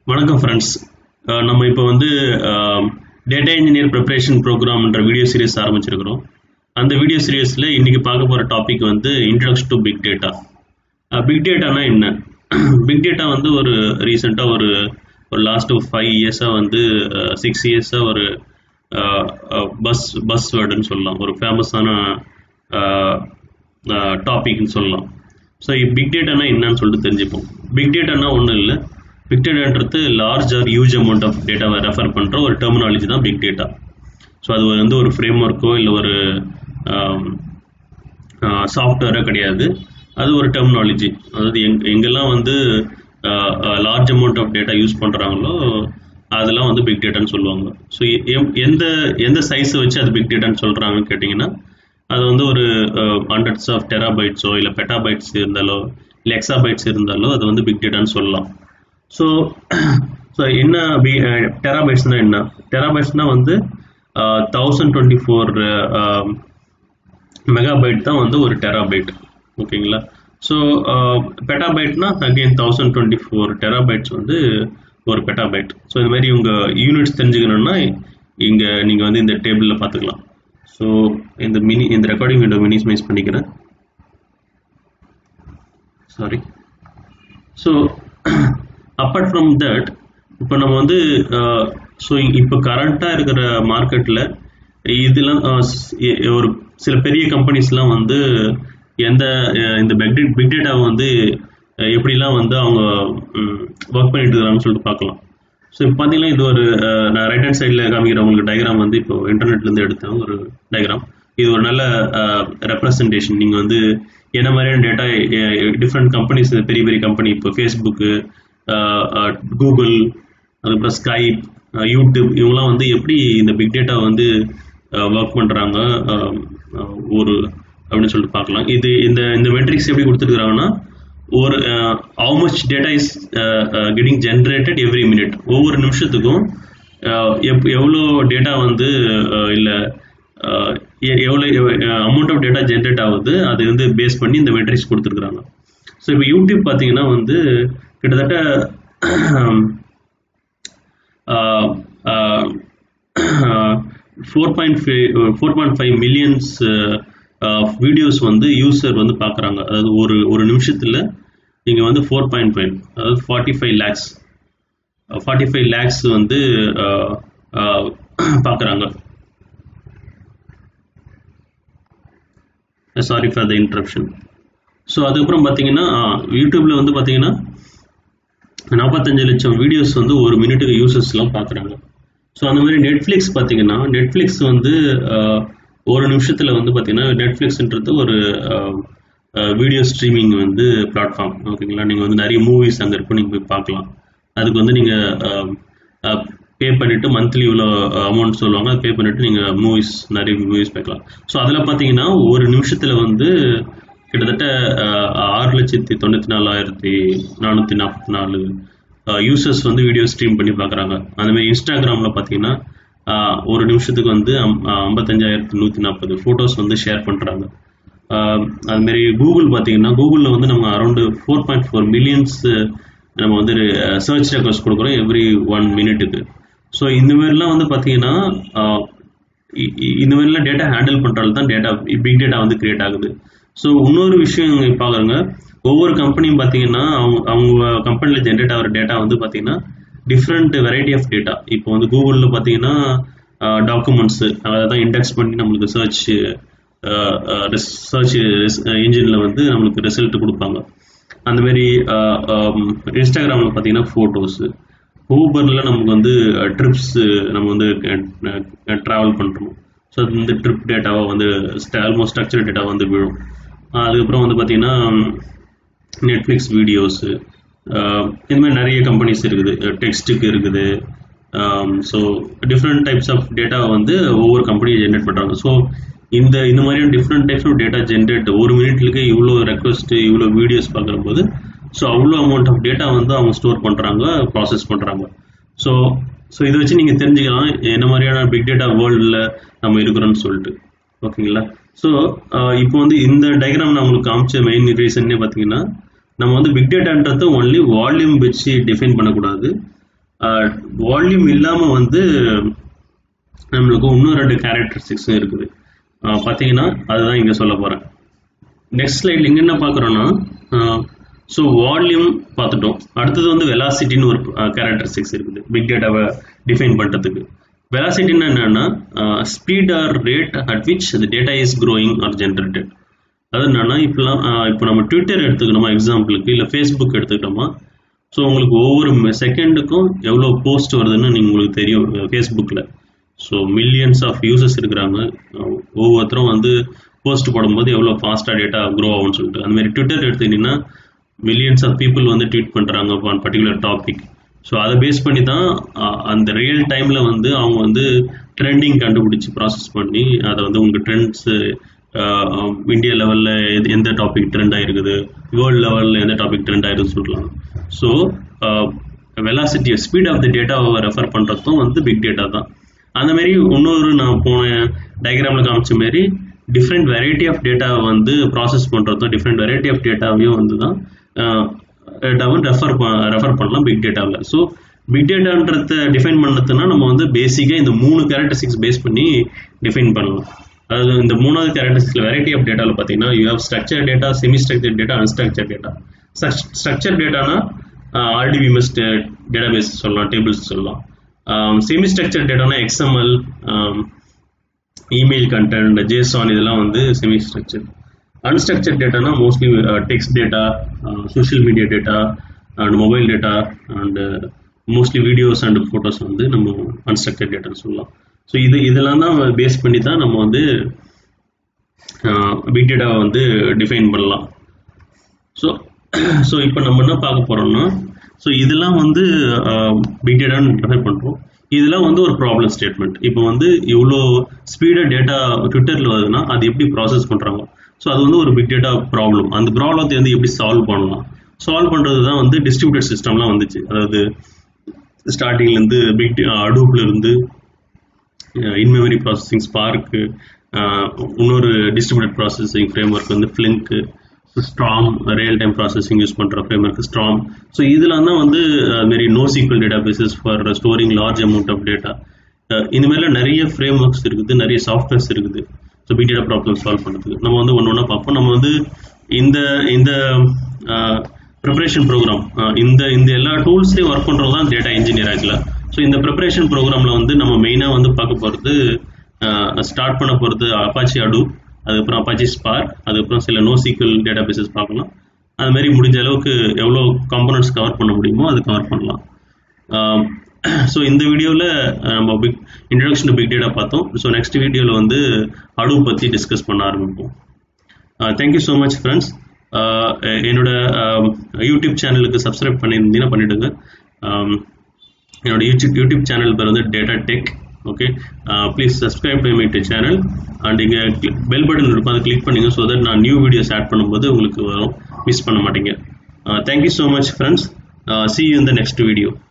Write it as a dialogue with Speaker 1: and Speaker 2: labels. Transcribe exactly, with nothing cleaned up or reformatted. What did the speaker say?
Speaker 1: வணக்கம் ஃப்ரெண்ட்ஸ். நம்ம இப்போ வந்து டேட்டா இன்ஜினியர் ப்ரிப்பரேஷன் ப்ரோக்ராம்ன்ற வீடியோ சீரிஸ் ஆரம்பிச்சிருக்கிறோம். அந்த வீடியோ சீரிஸில் இன்றைக்கி பார்க்க போகிற டாபிக் வந்து introduction to big data. Big டேட்டானா என்ன? பிக் டேட்டா வந்து ஒரு ரீசெண்டாக ஒரு ஒரு லாஸ்ட் ஃபைவ் இயர்ஸாக வந்து சிக்ஸ் இயர்ஸாக ஒரு பஸ் பஸ் வேர்டுன்னு சொல்லலாம், ஒரு ஃபேமஸான டாபிக்னு சொல்லலாம். ஸோ பிக் டேட்டானா என்னன்னு சொல்லிட்டு தெரிஞ்சுப்போம். பிக் டேட்டானா ஒன்றும் இல்லை, பிக் டேட்டான்றது large or huge amount of டேட்டாவை ரெஃபர் பண்ணுற ஒரு டெர்மினாலஜி தான் பிக் டேட்டா. ஸோ அது வந்து ஒரு ஃப்ரேம் ஒர்க்கோ இல்லை ஒரு சாஃப்ட்வேரோ கிடையாது, அது ஒரு டெர்மினாலஜி. அதாவது எங் எங்கெல்லாம் வந்து large amount of data use பண்ணுறாங்களோ அதெல்லாம் வந்து பிக் டேட்டான்னு சொல்லுவாங்க. ஸோ எந்த எந்த சைஸை வச்சு அது பிக் டேட்டான்னு சொல்கிறாங்கன்னு கேட்டிங்கன்னா, அது வந்து ஒரு ஹண்ட்ரட்ஸ் ஆஃப் டெராபைட்ஸோ இல்லை பெட்டாபைட்ஸ் இருந்தாலோ இல்லை எக்ஸாபைட்ஸ் இருந்தாலோ அது வந்து பிக் டேட்டான்னு சொல்லலாம். ஸோ ஸோ என்ன பி டெராபைட்ஸ்னால் என்ன? டெராபைட்ஸ்னால் வந்து தௌசண்ட் டுவெண்ட்டி ஃபோர் மெகாபைட் தான் வந்து ஒரு டெராபைட், ஓகேங்களா? ஸோ பெட்டாபைட்னா again thousand twenty four terabytes வந்து ஒரு பெட்டாபைட். ஸோ இந்த மாதிரி உங்கள் யூனிட்ஸ் தெரிஞ்சுக்கணுன்னா இங்கே நீங்கள் வந்து இந்த டேபிளில் பார்த்துக்கலாம். ஸோ இந்த மினி இந்த ரெக்கார்டிங் விண்டோ மினிமைஸ் பண்ணிக்கிறேன், sorry. So apart from that, இப்போ நம்ம வந்து ஸோ இப்போ கரண்ட்டாக இருக்கிற மார்க்கெட்டில் இதெல்லாம் ஒரு சில பெரிய கம்பெனிஸ்லாம் வந்து எந்த இந்த பிக் பிக் டேட்டாவை வந்து எப்படிலாம் வந்து அவங்க ஒர்க் பண்ணிட்டு இருக்கிறாங்கன்னு சொல்லிட்டு பார்க்கலாம். ஸோ இப்போ பார்த்தீங்கன்னா இது ஒரு நான் ரைட் ஹேண்ட் சைடில் காமிக்கிற உங்களுக்கு டயக்ராம் வந்து இப்போ இன்டர்நெட்லேருந்து எடுத்தேன் ஒரு டயக்ராம். இது ஒரு நல்ல ரெப்ரசன்டேஷன். நீங்கள் வந்து என்ன மாதிரியான டேட்டா டிஃப்ரெண்ட் கம்பெனிஸ், பெரிய பெரிய கம்பெனி, இப்போ ஃபேஸ்புக்கு, கூகுள், அதுக்கப்புறம் ஸ்கைப், யூடியூப், இவங்கெல்லாம் வந்து எப்படி இந்த பிக் டேட்டா வந்து ஒர்க் பண்ணுறாங்க ஒரு அப்படின்னு சொல்லிட்டு பார்க்கலாம். இது இந்த இந்த மெட்ரிக்ஸ் எப்படி கொடுத்துருக்குறாங்கன்னா, ஒரு how much data is getting generated every minute, ஒவ்வொரு நிமிஷத்துக்கும் எப் எவ்வளோ டேட்டா வந்து இல்லை எவ்வளோ அமௌண்ட் ஆஃப் டேட்டா ஜென்ரேட் ஆகுது அது வந்து பேஸ் பண்ணி இந்த மெட்ரிக்ஸ் கொடுத்துருக்குறாங்க. ஸோ இப்போ யூடியூப் பார்த்தீங்கன்னா வந்து கிட்டத்தட்ட four point five four point five millions videos வந்து யூசர் வந்து பார்க்குறாங்க. அதாவது ஒரு ஒரு நிமிஷத்தில் நீங்கள் வந்து ஃபோர் பாயிண்ட் ஃபைவ் அதாவது forty five lakhs forty five lakhs வந்து பார்க்குறாங்க. Sorry for the interruption. So அதுக்கப்புறம் பார்த்தீங்கன்னா யூடியூப்பில் வந்து பார்த்தீங்கன்னா நாற்பத்தஞ்சு லட்சம் வீடியோஸ் வந்து ஒரு மினிட்டுக்கு யூசர்ஸ்லாம் பார்க்குறாங்க. ஸோ அந்த மாதிரி நெட்ஃப்ளிக்ஸ் பார்த்தீங்கன்னா, நெட்ஃப்ளிக்ஸ் வந்து ஒரு நிமிஷத்தில் வந்து பார்த்தீங்கன்னா, நெட்ஃப்ளிக்ஸ்ன்றது ஒரு வீடியோ ஸ்ட்ரீமிங் வந்து பிளாட்ஃபார்ம், ஓகேங்களா? நீங்கள் வந்து நிறைய மூவிஸ் அங்கே இருக்கும், நீங்கள் போய் பார்க்கலாம். அதுக்கு வந்து நீங்கள் பே பண்ணிவிட்டு மந்த்லி இவ்வளோ அமௌண்ட் சொல்லுவாங்க, அது பே பண்ணிவிட்டு நீங்கள் மூவிஸ் நிறைய மூவிஸ் பார்க்கலாம். ஸோ அதில் பார்த்தீங்கன்னா ஒரு நிமிஷத்தில் வந்து கிட்டத்தட்ட ஆறு லட்சத்தி தொண்ணூற்றி நாலாயிரத்தி நானூற்றி நாற்பத்தி நாலு யூசர்ஸ் வந்து வீடியோ ஸ்ட்ரீம் பண்ணி பார்க்குறாங்க. அதுமாதிரி இன்ஸ்டாகிராமில் பார்த்தீங்கன்னா ஒரு நிமிஷத்துக்கு வந்து ஐம்பத்தஞ்சாயிரத்தி நூற்றி நாற்பது ஃபோட்டோஸ் வந்து ஷேர் பண்ணுறாங்க. அதுமாரி கூகுள் பார்த்தீங்கன்னா, கூகுளில் வந்து நம்ம around four point four millions நம்ம வந்து சர்ச் ரெக்வஸ்ட் கொடுக்குறோம் எவ்ரி ஒன் மினிட்டுக்கு. ஸோ இந்த மாதிரிலாம் வந்து பார்த்தீங்கன்னா இந்த மாதிரிலாம் டேட்டா ஹேண்டில் பண்ணுறது தான் டேட்டா பிக் டேட்டா வந்து கிரியேட் ஆகுது. ஸோ இன்னொரு விஷயம் இங்கே பார்க்குறங்க, ஒவ்வொரு கம்பெனியும் பார்த்தீங்கன்னா அவங்க அவங்க கம்பெனியில் ஜென்ரேட் ஆகிற டேட்டா வந்து பார்த்தீங்கன்னா டிஃப்ரெண்ட் வெரைட்டி ஆஃப் டேட்டா. இப்போ வந்து கூகுளில் பார்த்தீங்கன்னா டாக்குமெண்ட்ஸு அதை தான் இண்டெக்ஸ் பண்ணி நம்மளுக்கு சர்ச் சர்ச் இன்ஜினில் வந்து நம்மளுக்கு ரிசல்ட் கொடுப்பாங்க. அந்தமாரி இன்ஸ்டாகிராமில் பார்த்தீங்கன்னா ஃபோட்டோஸு, ஊபரில் நமக்கு வந்து ட்ரிப்ஸு நம்ம வந்து ட்ராவல் பண்ணுறோம். ஸோ அது வந்து ட்ரிப் டேட்டாவாக வந்து ஆல்மோஸ்ட் ஸ்ட்ரக்சர் டேட்டாவாக வந்து விழும். அதுக்கப்புறம் வந்து பார்த்தீங்கன்னா நெட்ஃப்ளிக்ஸ் வீடியோஸு, இந்த மாதிரி நிறைய கம்பெனிஸ் இருக்குது, டெக்ஸ்ட்டுக்கு இருக்குது. ஸோ டிஃப்ரெண்ட் டைப்ஸ் ஆஃப் டேட்டாவை வந்து ஒவ்வொரு கம்பெனியும் ஜென்ரேட் பண்ணுறாங்க. ஸோ இந்த இந்த மாதிரியான different types of data generate ஒரு மினிட்லுக்கு இவ்வளோ ரெக்வஸ்ட்டு இவ்வளோ வீடியோஸ் பார்க்குற போது ஸோ அவ்வளோ அமௌண்ட் ஆஃப் டேட்டா வந்து அவங்க ஸ்டோர் பண்ணுறாங்க, ப்ராசஸ் பண்ணுறாங்க. ஸோ ஸோ இதை வச்சு நீங்கள் தெரிஞ்சுக்கலாம் என்ன மாதிரியான பிக் டேட்டா வேர்ல்டில் நம்ம இருக்கிறோன்னு சொல்லிட்டு, ஓகேங்களா? ஸோ இப்போ வந்து இந்த டயக்ராம் நான் உங்களுக்கு காமிச்ச மெயின் ரீசன்னே பார்த்தீங்கன்னா, நம்ம வந்து பிக் டேட்டான்றது ஒன்லி வால்யூம் வச்சு டிஃபைன் பண்ணக்கூடாது. வால்யூம் இல்லாமல் வந்து நம்மளுக்கு இன்னும் ரெண்டு கேரக்டரிஸ்டிக்ஸும் இருக்குது. பார்த்தீங்கன்னா அதுதான் இங்கே சொல்ல போகிறேன். நெக்ஸ்ட் ஸ்லைடில் இங்கே என்ன பார்க்குறோன்னா, ஸோ வால்யூம் பார்த்துட்டோம். அடுத்தது வந்து வெலாசிட்டின்னு ஒரு கேரக்டரிஸ்டிக்ஸ் இருக்குது பிக் டேட்டாவை டிஃபைன் பண்ணுறதுக்கு. வெலாசிட்டின்னு என்னன்னா speed or rate at which the data is growing or generated. அது என்னன்னா இப்போலாம் இப்போ நம்ம ட்விட்டர் எடுத்துக்கிட்டோமா எக்ஸாம்பிளுக்கு, இல்லை ஃபேஸ்புக் எடுத்துக்கிட்டோமா, ஸோ உங்களுக்கு ஒவ்வொரு செகண்டுக்கும் எவ்வளோ போஸ்ட் வருதுன்னு நீங்கள் உங்களுக்கு தெரியும் ஃபேஸ்புக்கில். ஸோ மில்லியன்ஸ் ஆஃப் யூசர்ஸ் இருக்கிறாங்க, ஒவ்வொருத்தரும் வந்து போஸ்ட் போடும்போது எவ்வளோ ஃபாஸ்ட்டாக டேட்டா க்ரோ ஆகும்னு சொல்லிட்டு. அதுமாதிரி ட்விட்டர் எடுத்துக்கிட்டிங்கன்னா மில்லியன்ஸ் ஆஃப் பீப்புள் வந்து ட்வீட் பண்ணுறாங்க ஆன் பர்டிகுலர் டாபிக். ஸோ அதை பேஸ் பண்ணி தான் அந்த ரியல் டைமில் வந்து அவங்க வந்து ட்ரெண்டிங் கண்டுபிடிச்சி ப்ராசஸ் பண்ணி அதை வந்து உங்கள் ட்ரெண்ட்ஸு இந்தியா லெவலில் எந்த டாபிக் ட்ரெண்ட் ஆகிருக்குது, வேர்ல்டு லெவலில் எந்த டாபிக் ட்ரெண்ட் ஆகிருக்குன்னு சொல்லலாம். So velocity speed of the டேட்டாவை ரெஃபர் பண்ணுறதும் வந்து பிக் டேட்டா தான். அந்த மாதிரி இன்னொரு நான் போன டயக்ராமில் காமிச்ச மாரி டிஃப்ரெண்ட் வெரைட்டி ஆஃப் டேட்டாவை வந்து ப்ராசஸ் பண்ணுறதும் டிஃப்ரெண்ட் வெரைட்டி ஆஃப் டேட்டாவையும் வந்து தான் டேட்டாவும் ரெஃபர் ரெஃபர் பண்ணலாம் பிக் டேட்டாவில். ஸோ பிக் டேட்டான்றத டிஃபைன் பண்ணதுன்னா நம்ம வந்து பேசிக்காக இந்த மூணு கேரக்டரிஸ்டிக்ஸ் பேஸ் பண்ணி டிஃபைன் பண்ணலாம். அதாவது இந்த மூணாவது கேரக்டரிஸ்டிக்ஸ் வெரைட்டி ஆஃப் டேட்டாவில் பார்த்தீங்கன்னா you have structure data, semi structure data, unstructure data. Structure டேட்டானா ஆர்டிபிஎம்எஸ் டேட்டாபேஸ் சொல்லலாம், டேபிள்ஸ் சொல்லலாம். செமி ஸ்ட்ரக்சர் டேட்டானா எக்ஸ்எம்எல், இமெயில் கண்டென்ட், ஜேசான், இதெல்லாம் வந்து செமி ஸ்ட்ரக்சர். அன்ஸ்ட்ரக்சர் டேட்டானா mostly text data, social media data and mobile data and mostly videos and photos வந்து நம்ம unstructured டேட்டான்னு சொல்லலாம். ஸோ இது இதெல்லாம் தான் பேஸ் பண்ணி தான் நம்ம வந்து பிக் டேட்டாவை வந்து டிஃபைன் பண்ணலாம். ஸோ ஸோ இப்போ நம்ம என்ன பார்க்க போகிறோம்னா, ஸோ இதெல்லாம் வந்து பிக் டேட்டான்னு ரெஃபர் பண்ணுறோம். இதெல்லாம் வந்து ஒரு ப்ராப்ளம் ஸ்டேட்மெண்ட். இப்போ வந்து இவ்வளோ ஸ்பீடாக டேட்டா ட்விட்டரில் வருதுன்னா அது எப்படி ப்ராசஸ் பண்ணுறாங்க, ஸோ அது வந்து ஒரு பிக் டேட்டா ப்ராப்ளம். அந்த ப்ராப்ளத்தை வந்து எப்படி சால்வ் பண்ணலாம், சால்வ் பண்ணுறது தான் வந்து டிஸ்ட்ரிபியூட்டட் சிஸ்டம்லாம் வந்துச்சு. அதாவது ஸ்டார்டிங்லேருந்து பிக் அடூப்லேருந்து இன்மெமரி ப்ராசஸிங் ஸ்பார்க்கு, இன்னொரு டிஸ்ட்ரிபியூட்டட் ப்ராசஸிங் ஃப்ரேம் ஒர்க் வந்து Flink, Storm real time processing use பண்ணுற ஃப்ரேம் ஒர்க் ஸ்ட்ராம். ஸோ இதெல்லாம் தான் வந்து அதுமாரி NoSQL databases for storing large amount of data. இந்த மாதிரிலாம் நிறைய ஃப்ரேம் ஒர்க்ஸ் இருக்குது, நிறைய சாஃப்ட்வேர்ஸ் இருக்குது. So big data problem solve பண்ணுறதுக்கு நம்ம வந்து ஒன்று ஒன்றா பார்ப்போம். நம்ம வந்து இந்த இந்த ப்ரிப்பரேஷன் ப்ரோக்ராம் இந்த இந்த எல்லா டூல்ஸ்லையும் ஒர்க் பண்ணுறது தான் டேட்டா இன்ஜினியர் ஆகலாம். ஸோ இந்த ப்ரிப்பரேஷன் ப்ரோக்ராமில் வந்து நம்ம மெயினாக வந்து பார்க்க போகிறது, ஸ்டார்ட் பண்ண போகிறது அப்பாச்சி அடூப், அதுக்கப்புறம் அப்பாச்சி ஸ்பார்க், அதுக்கப்புறம் சில நோ சீக்வல் டேட்டா பேசஸ் பார்க்கலாம். அது மாதிரி முடிஞ்ச அளவுக்கு எவ்வளோ காம்பனன்ட்ஸ் கவர் பண்ண முடியுமோ அது கவர் பண்ணலாம். ஸோ இந்த வீடியோவில் நம்ம big introduction to big data பார்த்தோம். ஸோ நெக்ஸ்ட் வீடியோவில் வந்து அடூப் பற்றி டிஸ்கஸ் பண்ண ஆரம்பிப்போம். Thank you so much friends. என்னோட யூடியூப் சேனலுக்கு சப்ஸ்கிரைப் பண்ணியிருந்தீங்கன்னா பண்ணிவிடுங்க. என்னோட யூடியூப் யூடியூப் சேனல் பேர் வந்து data tech. Okay, please subscribe my to channel and இங்கே பெல் பட்டன் இருக்கும், அதை கிளிக் பண்ணிங்க. ஸோ தட் நான் நியூ வீடியோஸ் ஆட் பண்ணும்போது உங்களுக்கு வரும், மிஸ் பண்ண மாட்டீங்க. Thank you so much friends. see you in the next video.